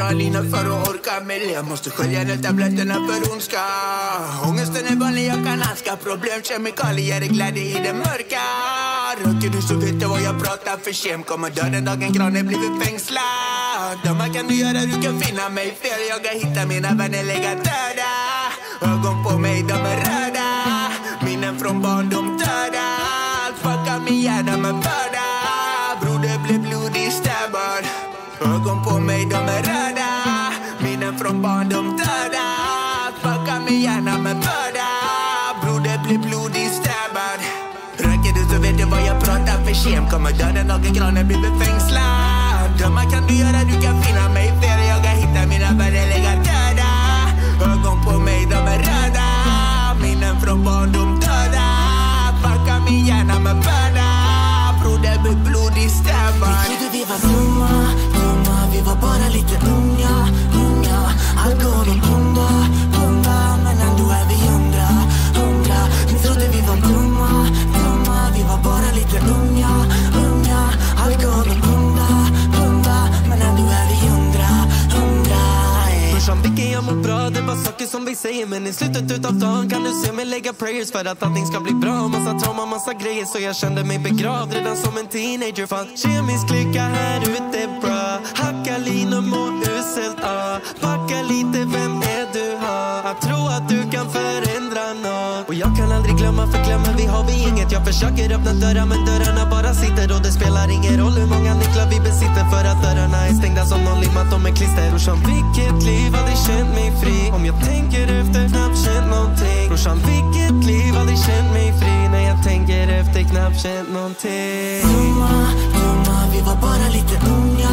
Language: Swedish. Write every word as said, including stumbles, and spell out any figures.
Praliner för att orka med. Jag måste skölja ner tabletterna för ondska. Ångesten är vanlig, jag kan hanska. Problem, kemikalier, glädje i det mörka. Röker du så vet du vad jag pratar för kem. Kommer dö den dagen granen blivit fängslad. Dumma kan du göra, du kan finna mig fel. Jag kan hitta mina vänner lägga döda. Ögon på mig, de är röda. Minnen från barndom döda. Allt fuckar min hjärna med börda. Broder blev blodig stabbad. Ögon på mig, de är röda. Minnen från barndom döda. Allt fuckar min hjärna med börda. Broder blev blodig stabbad. Röker du så vet du vad jag pratar för kem. Kommer dö den dagen granen blir befängslad. Dumma kan du göra, du kan finna mig fel. Jag kan hitta mina vänner lägga döda. Ögon på mig, de är röda. Minnen från barndom döda. Fuckar min hjärna med börda. Broder blir blodig stabbad. Vi trodde vi var dumma, dumma. Vi var bara lite unga, unga. Alkohol och punda, punda. Men ändå är vi hundra, hundra. Vi trodde vi var dumma, dumma. Vi var bara lite unga, unga. Alkohol och punda, punda. Men ändå är vi hundra, hundra. Brorsan, vilken jag mår bra, det var saker som vi säger. Men i slutet utav dagen kan du se mig lägga prayers för att allting ska bli bra. Massa trauma, massa grejer, så jag kände mig begravd redan som en teenager. Fan, kemisk lycka här ute bra. Hacka linor, må uselt, ah. Backa lite, vem är du, ha? Att tro att du kan förändra något. Och jag kan aldrig glömma, för glömmer vi har vi inget. Jag försöker öppna dörrar, men dörrarna bara sitter. Och det spelar ingen roll hur många nycklar vi besitter. För att dörrarna är stängda som någon limmat dem med klister. Brorsan, vilket liv, aldrig känt mig fri. Om jag tänker efter, knappt känt någonting. Brorsan, vilket liv, aldrig känt mig fri. När jag tänker efter, knappt känt någonting. Dumma, dumma, vi var bara lite unga,